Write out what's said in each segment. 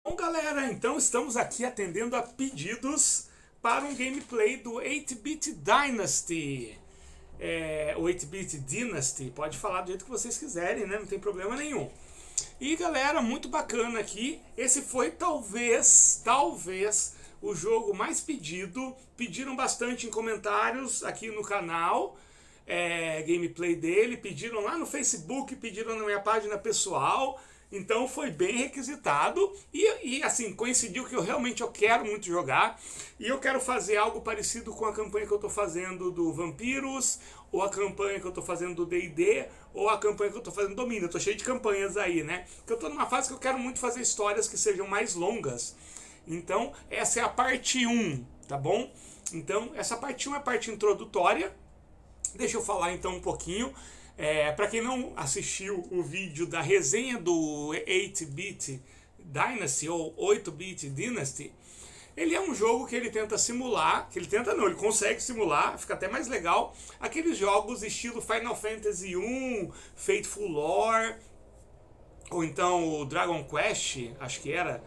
Bom, galera, então estamos aqui atendendo a pedidos para um gameplay do 8-Bit Dynasty. O 8-Bit Dynasty, pode falar do jeito que vocês quiserem, né? Não tem problema nenhum. E galera, muito bacana aqui. Esse foi talvez o jogo mais pedido. Pediram bastante em comentários aqui no canal. Gameplay dele, pediram lá no Facebook, pediram na minha página pessoal. Então foi bem requisitado e assim, coincidiu que eu quero muito jogar. E eu quero fazer algo parecido com a campanha que eu estou fazendo do Vampiros, ou a campanha que eu estou fazendo do D&D, ou a campanha que eu estou fazendo do Domínio. Eu tô cheio de campanhas aí, né? Porque eu estou numa fase que eu quero muito fazer histórias que sejam mais longas. Então essa é a parte 1, tá bom? Então essa parte 1 é a parte introdutória. Deixa eu falar então um pouquinho. Para quem não assistiu o vídeo da resenha do 8-Bit Dynasty ou 8-Bit Dynasty, ele é um jogo que ele tenta simular, ele consegue simular, fica até mais legal, aqueles jogos estilo Final Fantasy 1, Fateful Lore, ou então o Dragon Quest, acho que era,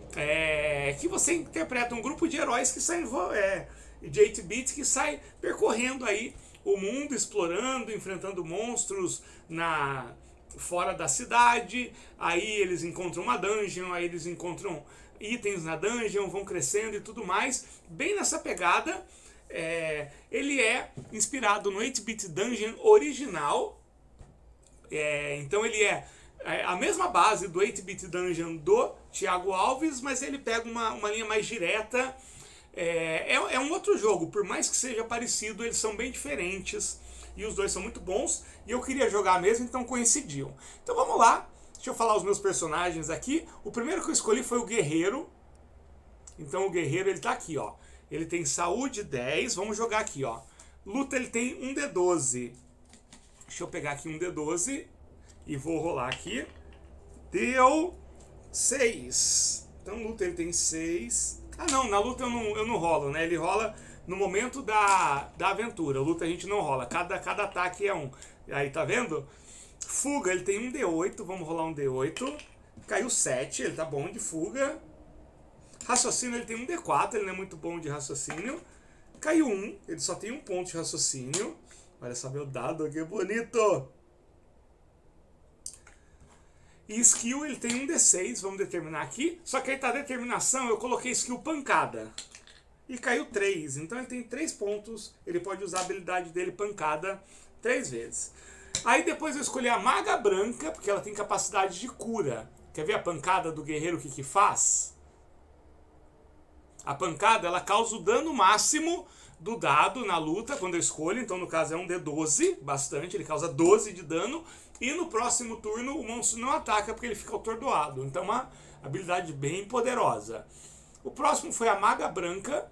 que você interpreta um grupo de heróis que saem de 8-bit que sai percorrendo aí o mundo, explorando, enfrentando monstros fora da cidade. Aí eles encontram uma dungeon, aí eles encontram itens na dungeon, vão crescendo e tudo mais. Bem nessa pegada. Ele é inspirado no 8-Bit Dungeon original. Então ele é a mesma base do 8-Bit Dungeon do Thiago Alves, mas ele pega uma linha mais direta. É um outro jogo, por mais que seja parecido, eles são bem diferentes e os dois são muito bons e eu queria jogar mesmo, então coincidiu. Então vamos lá, deixa eu falar os meus personagens aqui. O primeiro que eu escolhi foi o Guerreiro. Então o Guerreiro, ele tá aqui, ó. Ele tem saúde 10, vamos jogar aqui, ó. Luta, ele tem um D12. Deixa eu pegar aqui um D12 e vou rolar aqui. Deu 6. Então luta, ele tem 6. Ah não, na luta eu não rolo, né? Ele rola no momento da aventura. Luta a gente não rola, cada ataque é um. Aí, tá vendo? Fuga, ele tem um D8, vamos rolar um D8. Caiu 7, ele tá bom de fuga. Raciocínio, ele tem um D4, ele não é muito bom de raciocínio. Caiu 1, ele só tem um ponto de raciocínio. Olha só meu dado, que bonito! E skill, ele tem um D6, vamos determinar aqui. Só que aí tá a determinação, eu coloquei skill pancada. E caiu 3, então ele tem 3 pontos. Ele pode usar a habilidade dele pancada 3 vezes. Aí depois eu escolhi a Maga Branca, porque ela tem capacidade de cura. Quer ver a pancada do guerreiro, o que faz? A pancada, ela causa o dano máximo do dado na luta, quando eu escolho. Então no caso é um D12, bastante, ele causa 12 de dano. E no próximo turno o monstro não ataca porque ele fica atordoado. Então uma habilidade bem poderosa. O próximo foi a Maga Branca.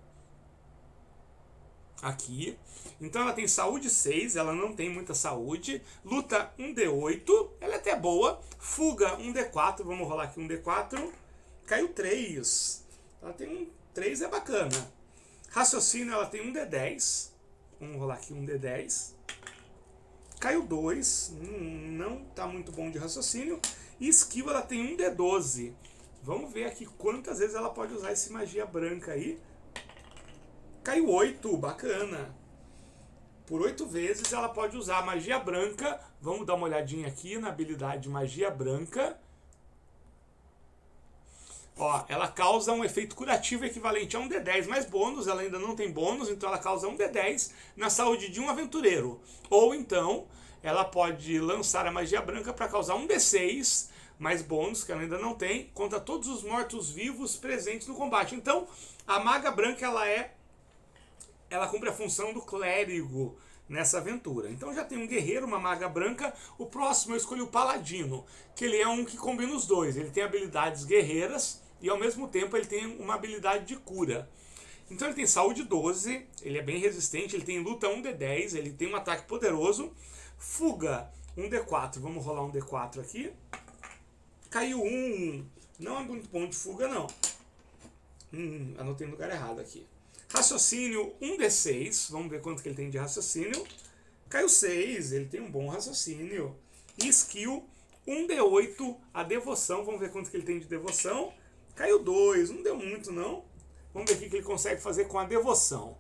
Aqui. Então ela tem saúde 6, ela não tem muita saúde. Luta 1D8, ela é até boa. Fuga 1D4, vamos rolar aqui 1D4. Caiu 3. Ela tem um 3, é bacana. Raciocínio, ela tem 1D10. Vamos rolar aqui 1D10. Caiu 2, não tá muito bom de raciocínio. E skill, ela tem um D12. Vamos ver aqui quantas vezes ela pode usar esse magia branca aí. Caiu 8, bacana. Por 8 vezes ela pode usar a magia branca. Vamos dar uma olhadinha aqui na habilidade magia branca. Ó, ela causa um efeito curativo equivalente a um D10 mais bônus. Ela ainda não tem bônus, então ela causa um D10 na saúde de um aventureiro. Ou então, ela pode lançar a magia branca para causar um D6 mais bônus, que ela ainda não tem, contra todos os mortos-vivos presentes no combate. Então, a Maga Branca, ela cumpre a função do clérigo nessa aventura. Então já tem um guerreiro, uma Maga Branca. O próximo eu escolhi o Paladino, que ele é um que combina os dois. Ele tem habilidades guerreiras e ao mesmo tempo ele tem uma habilidade de cura. Então ele tem saúde 12, ele é bem resistente, ele tem luta 1D10, ele tem um ataque poderoso. Fuga 1D4, vamos rolar um D4 aqui. Caiu 1, não é muito bom de fuga não. Anotei no lugar errado aqui. Raciocínio 1D6, vamos ver quanto que ele tem de raciocínio. Caiu 6, ele tem um bom raciocínio. E skill 1D8, a devoção, vamos ver quanto que ele tem de devoção. Caiu 2, não deu muito não. Vamos ver o que ele consegue fazer com a devoção.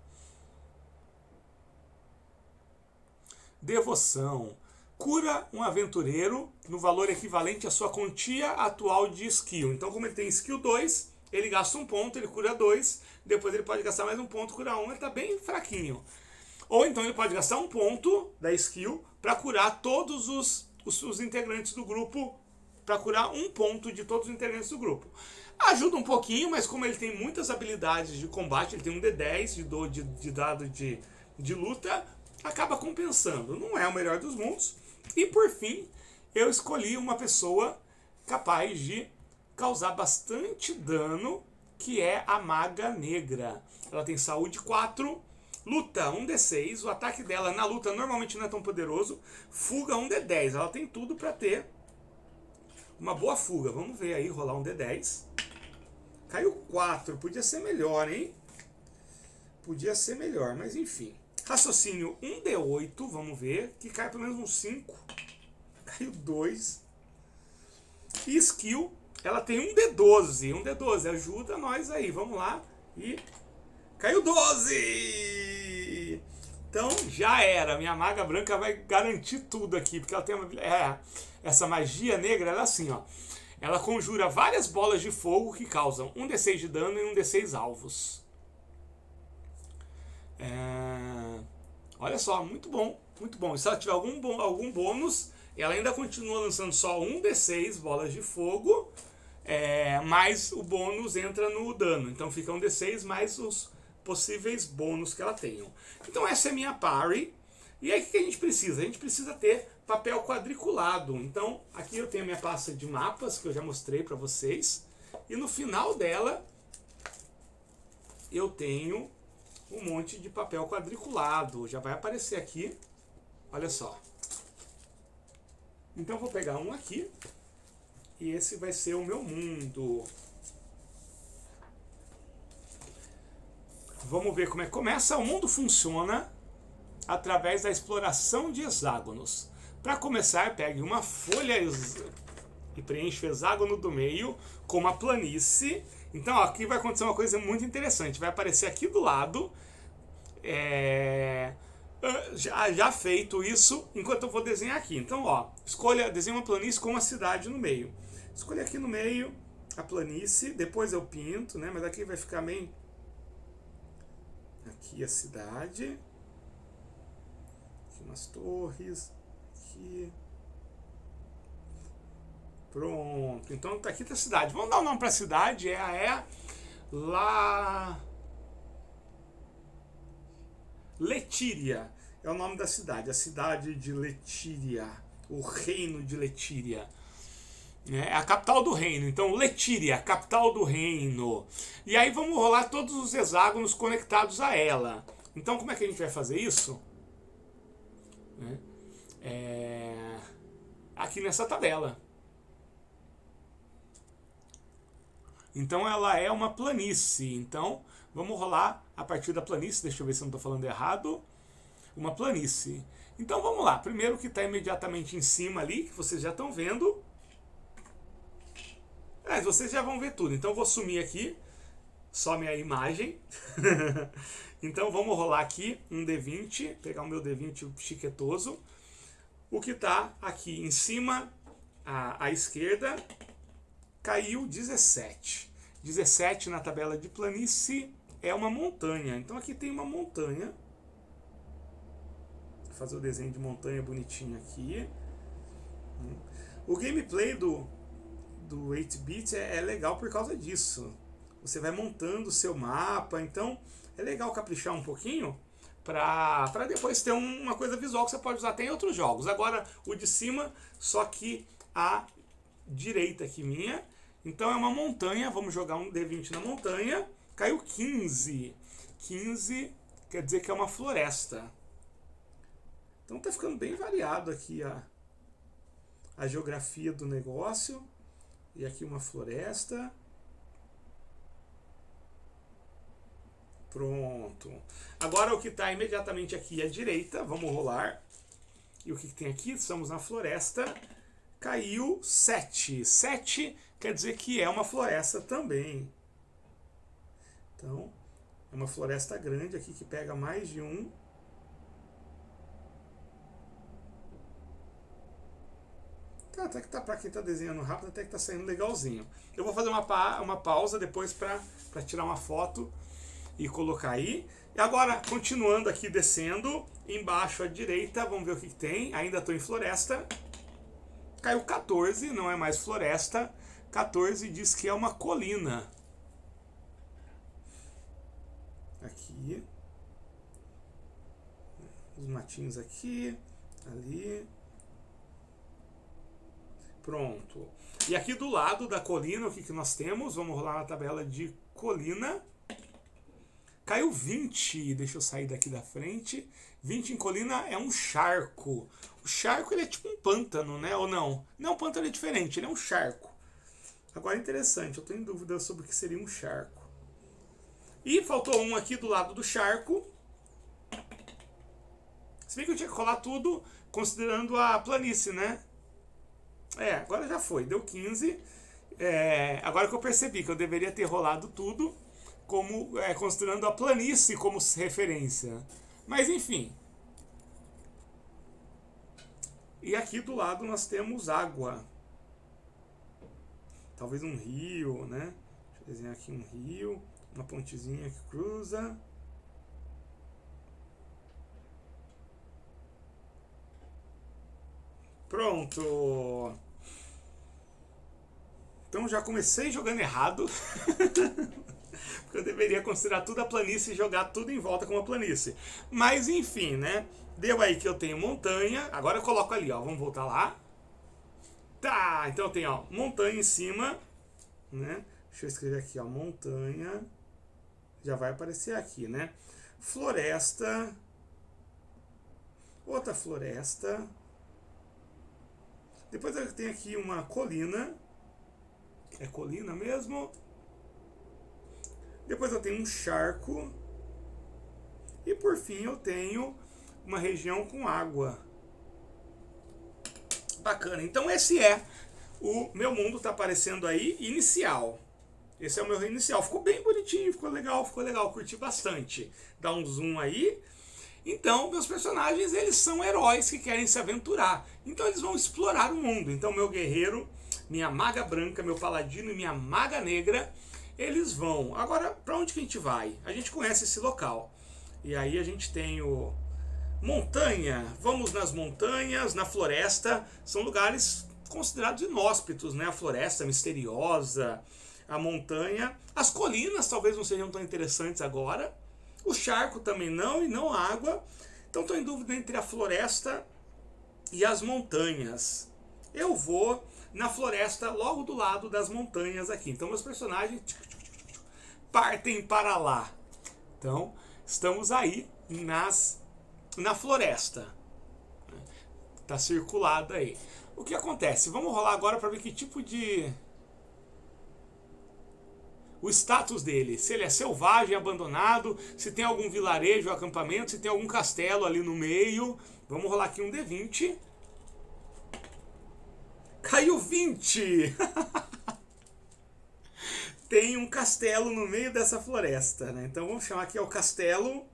Devoção. Cura um aventureiro no valor equivalente à sua quantia atual de skill. Então, como ele tem skill 2, ele gasta 1 ponto, ele cura 2. Depois ele pode gastar mais 1 ponto, cura 1. Ele está bem fraquinho. Ou então ele pode gastar 1 ponto da skill para curar todos os integrantes do grupo. Para curar 1 ponto de todos os integrantes do grupo. Ajuda um pouquinho, mas como ele tem muitas habilidades de combate, ele tem um D10 de dado de luta, acaba compensando. Não é o melhor dos mundos. E por fim, eu escolhi uma pessoa capaz de causar bastante dano, que é a Maga Negra. Ela tem saúde 4, luta 1d6, o ataque dela na luta normalmente não é tão poderoso, fuga 1d10, ela tem tudo para ter uma boa fuga. Vamos ver aí, rolar um D10. Caiu 4, podia ser melhor, hein? Podia ser melhor, mas enfim. Raciocínio 1d8, vamos ver, que cai pelo menos um 5. Caiu 2. E skill, ela tem um D12. Um D12, ajuda nós aí, vamos lá. E caiu 12! Então já era, minha maga branca vai garantir tudo aqui, porque ela tem uma... essa magia negra, ela é assim, ó. Ela conjura várias bolas de fogo que causam um D6 de dano e um D6 alvos. Olha só, muito bom, muito bom. E se ela tiver algum bônus, ela ainda continua lançando só um D6 bolas de fogo, mas o bônus entra no dano. Então fica um D6 mais os possíveis bônus que ela tenha. Então essa é minha party. E aí o que a gente precisa? A gente precisa ter papel quadriculado. Então aqui eu tenho a minha pasta de mapas, que eu já mostrei para vocês. E no final dela eu tenho um monte de papel quadriculado. Já vai aparecer aqui. Olha só. Então vou pegar um aqui. E esse vai ser o meu mundo. Vamos ver como é que começa. O mundo funciona através da exploração de hexágonos. Para começar, pegue uma folha e preencha o hexágono do meio com uma planície. Então, ó, aqui vai acontecer uma coisa muito interessante. Vai aparecer aqui do lado, já feito isso, enquanto eu vou desenhar aqui. Então, ó, desenha uma planície com uma cidade no meio. Escolha aqui no meio a planície, depois eu pinto, né? Mas aqui vai ficar meio... Aqui a cidade. Aqui umas torres. Aqui. Pronto. Então tá aqui a cidade. Vamos dar um nome para a cidade. Letíria. É o nome da cidade. A cidade de Letíria. O reino de Letíria. É a capital do reino. Então, Letíria, capital do reino. E aí vamos rolar todos os hexágonos conectados a ela. Então, como é que a gente vai fazer isso? Aqui nessa tabela. Então, ela é uma planície. Então, vamos rolar a partir da planície. Deixa eu ver se eu não estou falando errado. Uma planície. Então, vamos lá. Primeiro que está imediatamente em cima ali, que vocês já estão vendo. Vocês já vão ver tudo. Então eu vou sumir aqui. Some a imagem. Então vamos rolar aqui um D20. Pegar o meu D20 chiquetoso. O que está aqui em cima, à esquerda, caiu 17. 17 na tabela de planície é uma montanha. Então aqui tem uma montanha. Vou fazer o desenho de montanha bonitinho aqui. O gameplay do 8-bit é legal por causa disso. Você vai montando o seu mapa, então é legal caprichar um pouquinho para depois ter uma coisa visual que você pode usar até em outros jogos. Agora o de cima, só que à direita aqui minha. Então é uma montanha, vamos jogar um D20 na montanha. Caiu 15. 15 quer dizer que é uma floresta. Então tá ficando bem variado aqui a geografia do negócio. E aqui uma floresta. Pronto. Agora o que está imediatamente aqui à direita, vamos rolar. E o que tem aqui? Estamos na floresta. Caiu 7. 7 quer dizer que é uma floresta também. Então, é uma floresta grande aqui que pega mais de um. Tá, até que tá, pra quem tá desenhando rápido, até que tá saindo legalzinho. Eu vou fazer uma pausa depois pra tirar uma foto e colocar aí. E agora, continuando aqui, descendo, embaixo à direita, vamos ver o que tem. Ainda estou em floresta. Caiu 14, não é mais floresta. 14 diz que é uma colina. Aqui. Os matinhos aqui, ali. Pronto. E aqui do lado da colina, o que nós temos? Vamos rolar na tabela de colina. Caiu 20, deixa eu sair daqui da frente. 20 em colina é um charco. O charco ele é tipo um pântano, né? Ou não? Não, o pântano é diferente, ele é um charco. Agora é interessante, eu estou em dúvida sobre o que seria um charco. E faltou um aqui do lado do charco. Se bem que eu tinha que colar tudo considerando a planície, né? Agora já foi, deu 15. Agora que eu percebi que eu deveria ter rolado tudo, como considerando a planície como referência. Mas enfim. E aqui do lado nós temos água. Talvez um rio, né? Deixa eu desenhar aqui um rio, uma pontezinha que cruza. Pronto. Então já comecei jogando errado. Porque eu deveria considerar tudo a planície e jogar tudo em volta com a planície. Mas enfim, né? Deu aí que eu tenho montanha. Agora eu coloco ali, ó. Vamos voltar lá. Tá, então eu tenho, ó, montanha em cima, né? Deixa eu escrever aqui, ó, montanha. Já vai aparecer aqui, né? Floresta. Outra floresta. Depois eu tenho aqui uma colina. É colina mesmo. Depois eu tenho um charco. E por fim eu tenho uma região com água. Bacana. Então esse é o meu mundo, tá aparecendo aí, inicial. Esse é o meu inicial. Ficou bem bonitinho, ficou legal, curti bastante. Dá um zoom aí. Então, meus personagens, eles são heróis que querem se aventurar. Então eles vão explorar o mundo. Então meu guerreiro, minha maga branca, meu paladino e minha maga negra, eles vão. Agora, para onde que a gente vai? A gente conhece esse local. E aí a gente tem o montanha. Vamos nas montanhas, na floresta. São lugares considerados inóspitos, né? A floresta misteriosa, a montanha. As colinas talvez não sejam tão interessantes agora. O charco também não, e não a água. Então estou em dúvida entre a floresta e as montanhas. Eu vou na floresta logo do lado das montanhas aqui. Então meus personagens partem para lá. Então estamos aí na floresta. Está circulado aí. O que acontece? Vamos rolar agora para ver que tipo de... o status dele, se ele é selvagem, abandonado, se tem algum vilarejo, acampamento, se tem algum castelo ali no meio. Vamos rolar aqui um D20. Caiu 20! Tem um castelo no meio dessa floresta, né? Então vamos chamar aqui o castelo.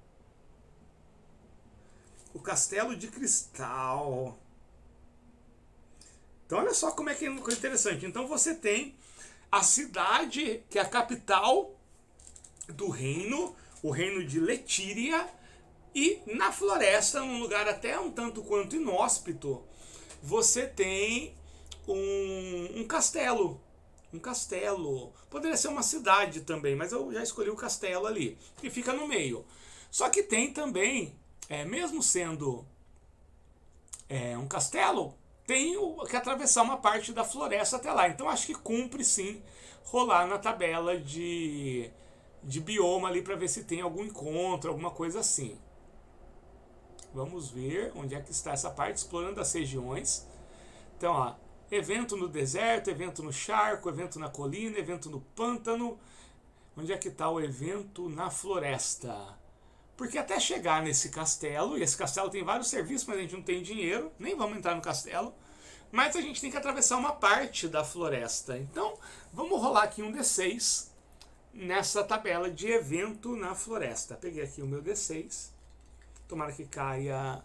O castelo de cristal. Então olha só como é que é interessante. Então você tem a cidade, que é a capital do reino, o reino de Letíria, e na floresta, num lugar até um tanto quanto inóspito, você tem um castelo. Um castelo. Poderia ser uma cidade também, mas eu já escolhi o castelo ali, que fica no meio. Só que tem também, mesmo sendo um castelo, tenho que atravessar uma parte da floresta até lá. Então acho que cumpre sim rolar na tabela de bioma ali para ver se tem algum encontro, alguma coisa assim. Vamos ver onde é que está essa parte, explorando as regiões. Então, ó, evento no deserto, evento no charco, evento na colina, evento no pântano. Onde é que está o evento na floresta? Porque até chegar nesse castelo, e esse castelo tem vários serviços, mas a gente não tem dinheiro, nem vamos entrar no castelo. mas a gente tem que atravessar uma parte da floresta. Então, vamos rolar aqui um D6 nessa tabela de evento na floresta. Peguei aqui o meu D6. Tomara que caia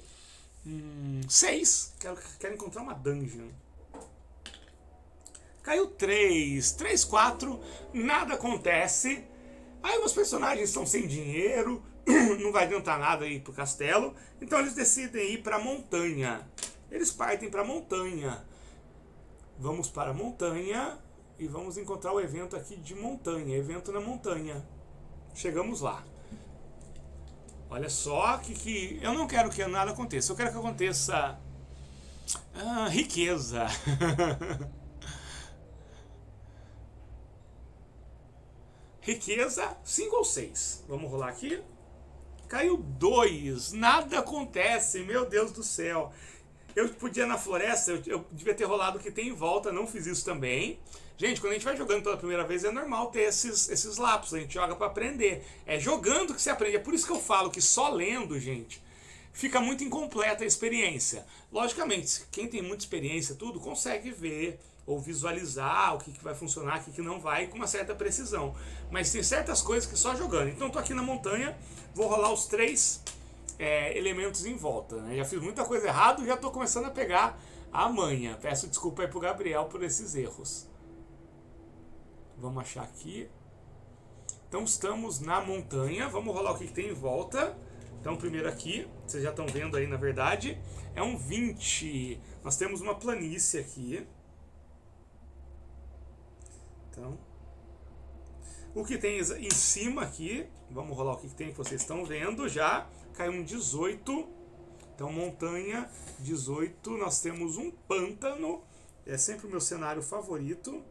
6. Quero encontrar uma dungeon. Caiu 3. 3, 4. Nada acontece. Aí meus personagens estão sem dinheiro. Não vai adiantar nada ir pro castelo. Então eles decidem ir para a montanha. Eles partem para a montanha. Vamos para a montanha e vamos encontrar o evento aqui de montanha. Evento na montanha. Chegamos lá. Olha só que eu não quero que nada aconteça. Eu quero que aconteça riqueza. Riqueza 5 ou 6. Vamos rolar aqui. Caiu 2. Nada acontece. Meu Deus do céu. Eu podia na floresta, eu devia ter rolado o que tem em volta, não fiz isso também. Gente, quando a gente vai jogando pela primeira vez é normal ter esses lapsos, a gente joga para aprender. É jogando que você aprende, é por isso que eu falo que só lendo, gente, fica muito incompleta a experiência. Logicamente, quem tem muita experiência, tudo, consegue ver ou visualizar o que vai funcionar, o que não vai, com uma certa precisão. Mas tem certas coisas que só jogando. Então eu tô aqui na montanha, vou rolar os 3 elementos em volta, né? Já fiz muita coisa errada, já estou começando a pegar a manha. Peço desculpa aí pro Gabriel por esses erros. Vamos achar aqui. Então estamos na montanha, vamos rolar o que tem em volta. Então primeiro aqui, vocês já estão vendo aí na verdade, é um 20. Nós temos uma planície aqui. Então, o que tem em cima aqui, vamos rolar o que tem que vocês estão vendo já. Caiu um 18, então montanha 18, nós temos um pântano, é sempre o meu cenário favorito.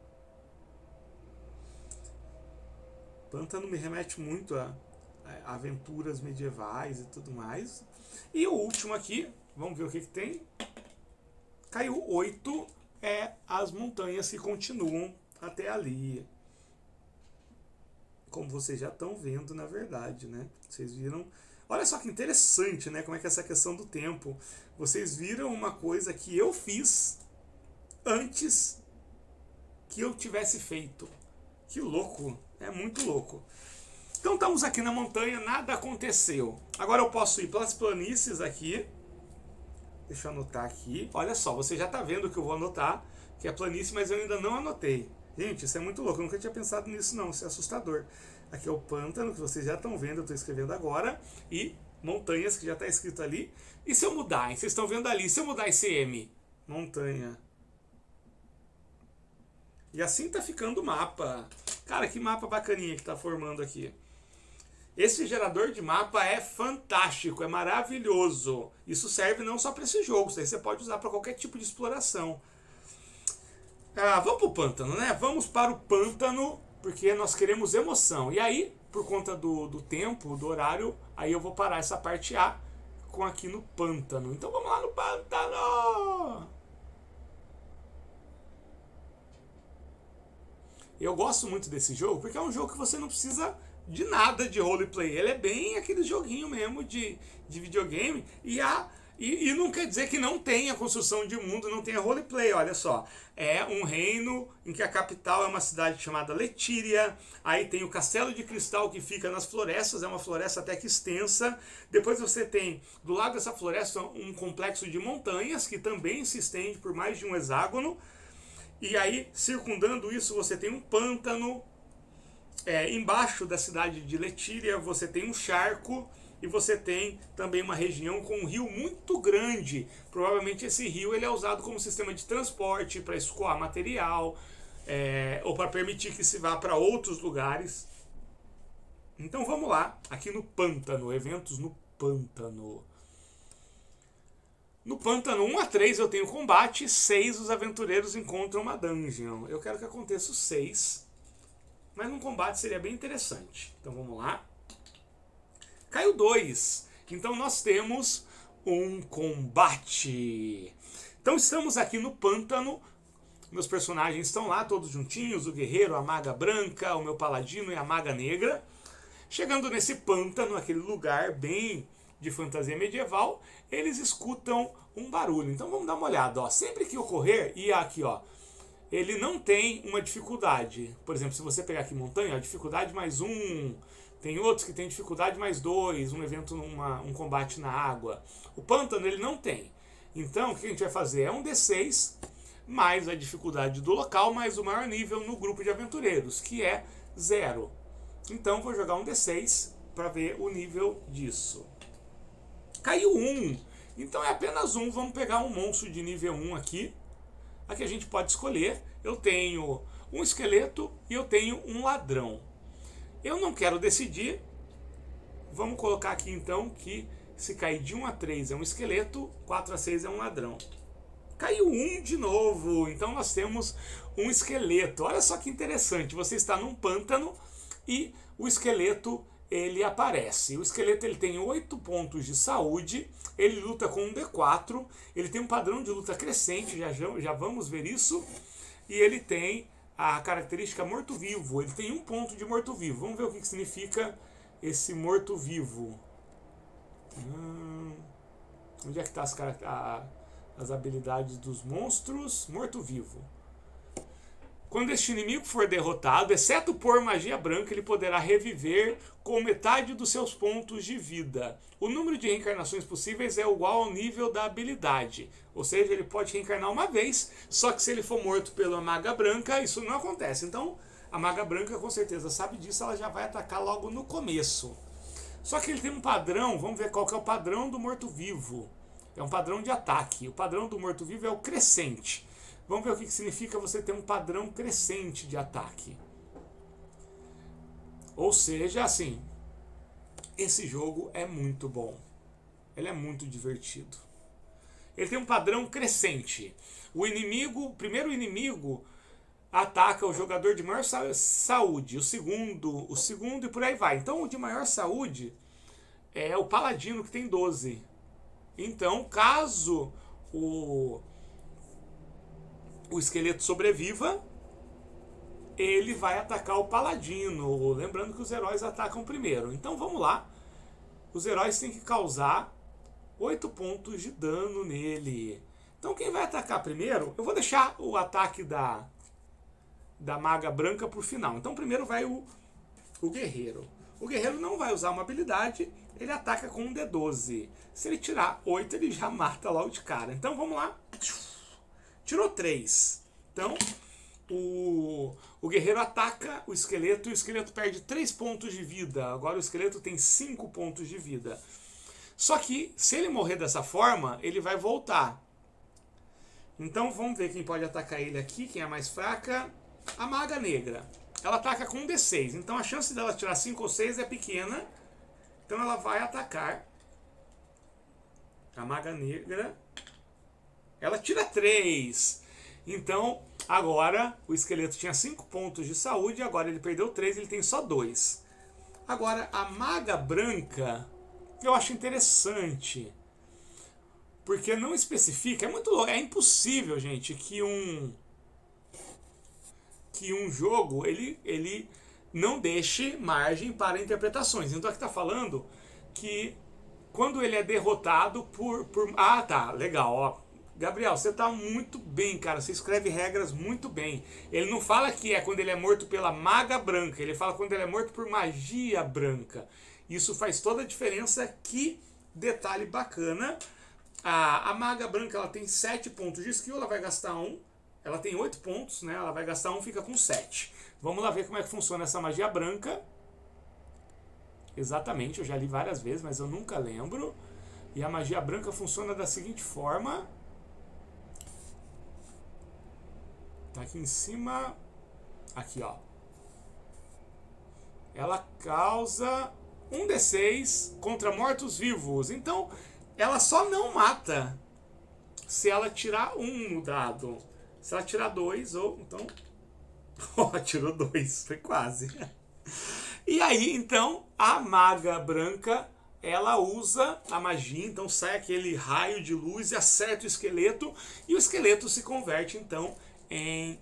Pântano me remete muito a aventuras medievais e tudo mais. E o último aqui, vamos ver o que tem. Caiu 8, as montanhas que continuam até ali. Como vocês já estão vendo, na verdade, né? Vocês viram. Olha só que interessante, né? Como é que é essa questão do tempo. Vocês viram uma coisa que eu fiz antes que eu tivesse feito. Que louco, é muito louco. Então estamos aqui na montanha, nada aconteceu. Agora eu posso ir pelas planícies aqui. Deixa eu anotar aqui. Olha só, você já está vendo que eu vou anotar, que é planície, mas eu ainda não anotei. Gente, isso é muito louco, eu nunca tinha pensado nisso não, isso é assustador. Aqui é o pântano, que vocês já estão vendo, eu estou escrevendo agora. E montanhas, que já está escrito ali. E se eu mudar, hein? Vocês estão vendo ali, se eu mudar esse M? Montanha. E assim está ficando o mapa. Cara, que mapa bacaninha que está formando aqui. Esse gerador de mapa é fantástico, é maravilhoso. Isso serve não só para esse jogo, isso aí você pode usar para qualquer tipo de exploração. Vamos para o pântano, né? Vamos para o pântano, porque nós queremos emoção. E aí, por conta do tempo, do horário, aí eu vou parar essa parte A com aqui no pântano. Então vamos lá no pântano! Eu gosto muito desse jogo, porque é um jogo que você não precisa de nada de roleplay. Ele é bem aquele joguinho mesmo de videogame. E não quer dizer que não tenha construção de mundo, não tenha roleplay, olha só. É um reino em que a capital é uma cidade chamada Letíria. Aí tem o Castelo de Cristal que fica nas florestas, é uma floresta até que extensa. Depois você tem, do lado dessa floresta, um complexo de montanhas que também se estende por mais de um hexágono. E aí, circundando isso, você tem um pântano. Embaixo da cidade de Letíria você tem um charco. E você tem também uma região com um rio muito grande. Provavelmente esse rio ele é usado como sistema de transporte para escoar material, ou para permitir que se vá para outros lugares. Então vamos lá, aqui no pântano, eventos no pântano. No pântano 1 a 3 eu tenho combate, 6 os aventureiros encontram uma dungeon. Eu quero que aconteça o 6, mas num combate seria bem interessante. Então vamos lá. Caiu 2. Então nós temos um combate. Então estamos aqui no pântano. Meus personagens estão lá, todos juntinhos. O guerreiro, a maga branca, o meu paladino e a maga negra. Chegando nesse pântano, aquele lugar bem de fantasia medieval, eles escutam um barulho. Então vamos dar uma olhada, ó. Sempre que ocorrer, e aqui, ó, ele não tem uma dificuldade. Por exemplo, se você pegar aqui montanha, ó, dificuldade mais 1. Tem outros que tem dificuldade mais 2, um evento, um combate na água. O pântano ele não tem. Então o que a gente vai fazer é um D6 mais a dificuldade do local, mais o maior nível no grupo de aventureiros, que é 0. Então vou jogar um D6 para ver o nível disso. Caiu 1. Então é apenas 1. Vamos pegar um monstro de nível 1 aqui. Aqui a gente pode escolher. Eu tenho um esqueleto e eu tenho um ladrão. Eu não quero decidir. Vamos colocar aqui então que se cair de 1 a 3 é um esqueleto, 4 a 6 é um ladrão. Caiu 1 de novo. Então nós temos um esqueleto. Olha só que interessante. Você está num pântano e o esqueleto ele aparece. O esqueleto ele tem 8 pontos de saúde, ele luta com um D4, ele tem um padrão de luta crescente, já vamos ver isso, e ele tem a característica morto-vivo, ele tem 1 ponto de morto-vivo. Vamos ver o que significa esse morto-vivo. Onde é que está as habilidades dos monstros? Morto-vivo. Quando este inimigo for derrotado, exceto por magia branca, ele poderá reviver com metade dos seus pontos de vida. O número de reencarnações possíveis é igual ao nível da habilidade. Ou seja, ele pode reencarnar uma vez, só que se ele for morto pela maga branca, isso não acontece. Então, a maga branca com certeza sabe disso, ela já vai atacar logo no começo. Só que ele tem um padrão, vamos ver qual que é o padrão do morto-vivo. É um padrão de ataque. O padrão do morto-vivo é o crescente. Vamos ver o que significa você ter um padrão crescente de ataque. Ou seja, assim, esse jogo é muito bom. Ele é muito divertido. Ele tem um padrão crescente. O primeiro inimigo ataca o jogador de maior saúde, o segundo e por aí vai. Então o de maior saúde é o paladino, que tem 12. Então, caso o esqueleto sobreviva, ele vai atacar o paladino. Lembrando que os heróis atacam primeiro. Então vamos lá. Os heróis têm que causar 8 pontos de dano nele. Então quem vai atacar primeiro, eu vou deixar o ataque da maga branca por final. Então primeiro vai o guerreiro. O guerreiro não vai usar uma habilidade, ele ataca com um D12. Se ele tirar 8, ele já mata logo de cara. Então vamos lá. Tirou 3. Então, o guerreiro ataca o esqueleto e o esqueleto perde 3 pontos de vida. Agora o esqueleto tem 5 pontos de vida. Só que, se ele morrer dessa forma, ele vai voltar. Então, vamos ver quem pode atacar ele aqui, quem é a mais fraca. A maga negra. Ela ataca com um D6. Então, a chance dela tirar 5 ou 6 é pequena. Então, ela vai atacar. A maga negra. Ela tira 3. Então, agora, o esqueleto tinha 5 pontos de saúde, agora ele perdeu 3, ele tem só 2. Agora, a maga branca, eu acho interessante. Porque não especifica, é muito louco, é impossível, gente, que um jogo, ele não deixe margem para interpretações. Então, aqui está falando que quando ele é derrotado por... Ah, tá, legal, ó. Gabriel, você tá muito bem, cara. Você escreve regras muito bem. Ele não fala que é quando ele é morto pela maga branca. Ele fala quando ele é morto por magia branca. Isso faz toda a diferença. Que detalhe bacana. A maga branca, ela tem 7 pontos de skill. Ela vai gastar 1. Ela tem 8 pontos, né? Ela vai gastar 1, fica com 7. Vamos lá ver como é que funciona essa magia branca. Exatamente, eu já li várias vezes, mas eu nunca lembro. E a magia branca funciona da seguinte forma... Tá aqui em cima. Aqui, ó. Ela causa 1d6 contra mortos-vivos. Então, ela só não mata se ela tirar 1 no dado. Se ela tirar 2, ou... Então... Ó, tirou 2. Foi quase. E aí, então, a maga branca... Ela usa a magia, então sai aquele raio de luz e acerta o esqueleto. E o esqueleto se converte, então... em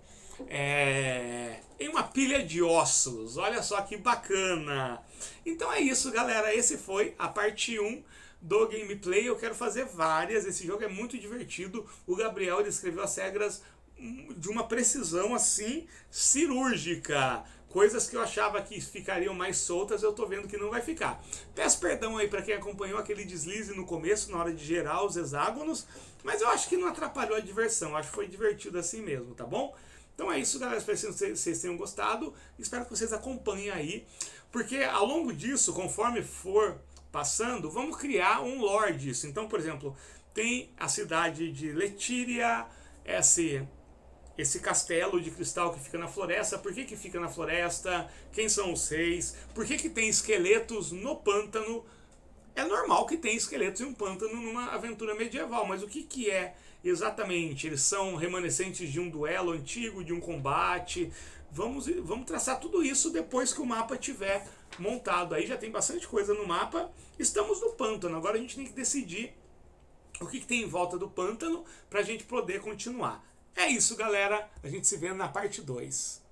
uma pilha de ossos. Olha só que bacana. Então é isso, galera. Esse foi a parte 1 do gameplay. Eu quero fazer várias, esse jogo é muito divertido. O Gabriel, ele escreveu as regras de uma precisão assim cirúrgica. Coisas que eu achava que ficariam mais soltas, eu tô vendo que não vai ficar. Peço perdão aí para quem acompanhou aquele deslize no começo, na hora de gerar os hexágonos, mas eu acho que não atrapalhou a diversão, acho que foi divertido assim mesmo, tá bom? Então é isso, galera, espero que vocês tenham gostado, espero que vocês acompanhem aí, porque ao longo disso, conforme for passando, vamos criar um lore disso. Então, por exemplo, tem a cidade de Letíria, esse castelo de cristal que fica na floresta. Por que fica na floresta? Quem são os reis? Por que tem esqueletos no pântano? É normal que tenha esqueletos em um pântano numa aventura medieval, mas o que é exatamente? Eles são remanescentes de um duelo antigo, de um combate? Vamos traçar tudo isso depois que o mapa estiver montado. Aí já tem bastante coisa no mapa. Estamos no pântano, agora a gente tem que decidir o que tem em volta do pântano para a gente poder continuar. É isso, galera. A gente se vê na parte 2.